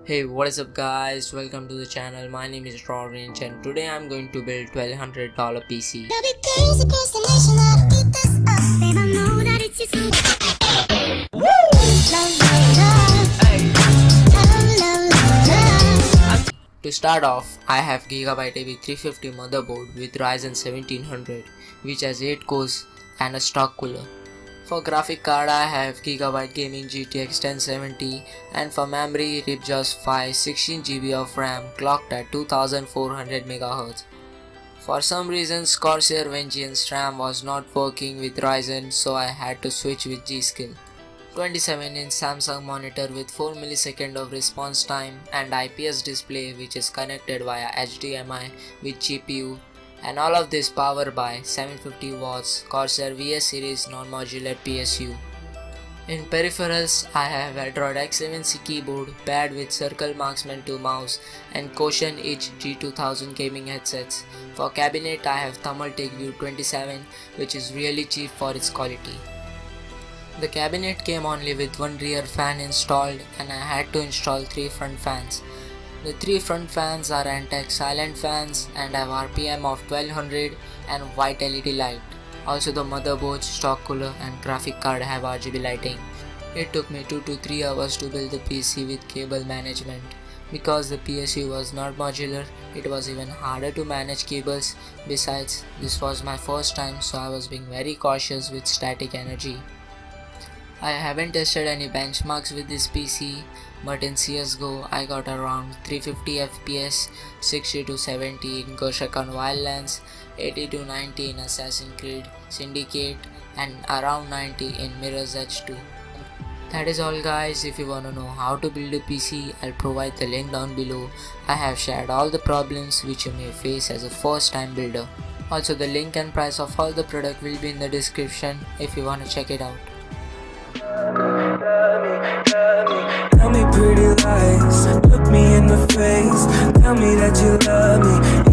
Hey, what is up guys, welcome to the channel. My name is Orange and today I'm going to build $1,200 PC. To start off, I have Gigabyte AB350 motherboard with Ryzen 1700 which has 8 cores and a stock cooler. For graphic card I have Gigabyte Gaming GTX 1070 and for memory Ripjaws 5 16GB of RAM clocked at 2400 MHz. For some reasons Corsair Vengeance RAM was not working with Ryzen, so I had to switch with G-Skill. 27-inch Samsung monitor with 4 ms of response time and IPS display which is connected via HDMI with GPU, and all of this powered by 750 watts Corsair VS series non-modular PSU. In peripherals, I have Android X11C keyboard paired with Circle Marksman 2 mouse and Caution Edge G2000 gaming headsets. For cabinet, I have Thermaltake View 27 which is really cheap for its quality. The cabinet came only with one rear fan installed and I had to install 3 front fans. The 3 front fans are Antec silent fans and have RPM of 1200 and white LED light. Also the motherboard, stock cooler and graphic card have RGB lighting. It took me 2 to 3 hours to build the PC with cable management. Because the PSU was not modular, it was even harder to manage cables. Besides, this was my first time, so I was being very cautious with static energy. I haven't tested any benchmarks with this PC, but in CSGO I got around 350 FPS, 60 to 70 in Ghost Recon Wildlands, 80 to 90 in Assassin's Creed Syndicate and around 90 in Mirror's Edge 2. That is all guys. If you wanna know how to build a PC, I'll provide the link down below. I have shared all the problems which you may face as a first time builder. Also the link and price of all the product will be in the description if you wanna check it out. Tell me pretty lies, look me in the face, tell me that you love me.